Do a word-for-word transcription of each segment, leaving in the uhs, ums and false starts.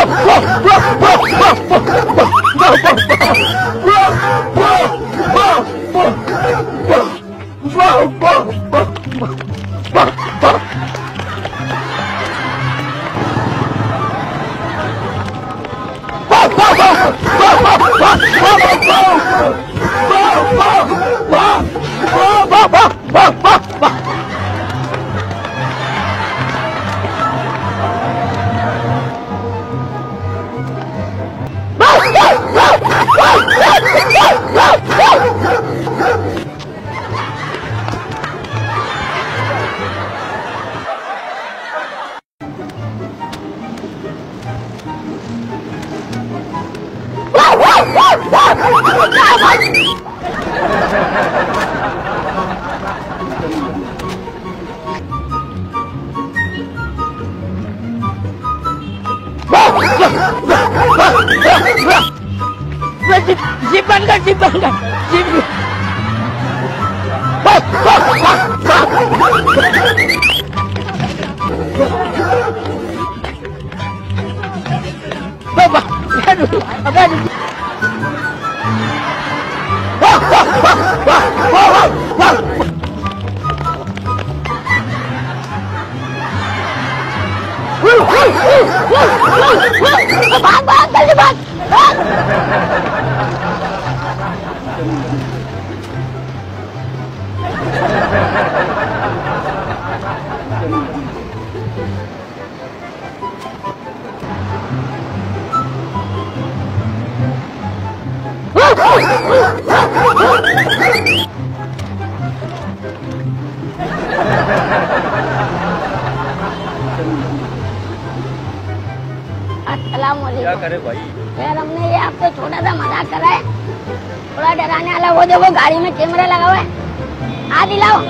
Jeep बंद कर, jeep बंद कर, जीप भाग भाग जल्दी भाग भाग। क्या करे भाई? यार हमने ये आपसे छोटा सा मजाक करा है, थोड़ा डराने वाला। वो देखो गाड़ी में कैमरा लगा हुआ है, आ दिलाओ।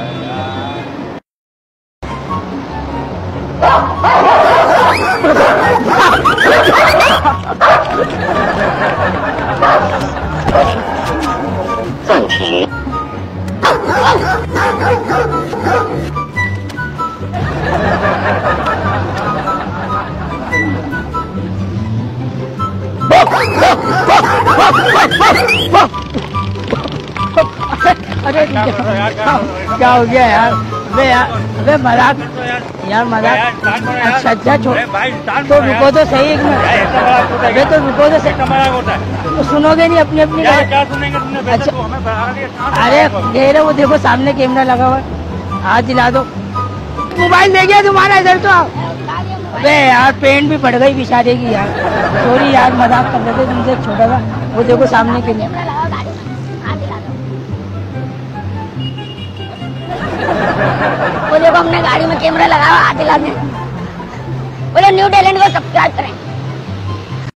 अरे क्या हो गया यार? अबे यार, अबे मजाक यार, मजाक। अच्छा अच्छा छोड़, तो रुको तो सही एक मिनट। अबे तो रुको तो सही, तो सुनोगे नहीं अपनी अपनी? क्या सुनेंगे तुमने? अच्छा अरे घेरे, वो देखो सामने कैमरा लगा हुआ है, हाथ दिला दो। मोबाइल ले गया तुम्हारा, इधर तो आओ। अबे यार पेंट भी पड़ गई बेचारे की यार, सॉरी यार, मजाक कर रहे थे तुमसे छोटा सा। वो देखो सामने के कैमरा लगा, वो देखो हमने गाड़ी में कैमरा लगाया, हाथ दिला दे। बोले न्यू टैलेंट को सब्सक्राइब करें।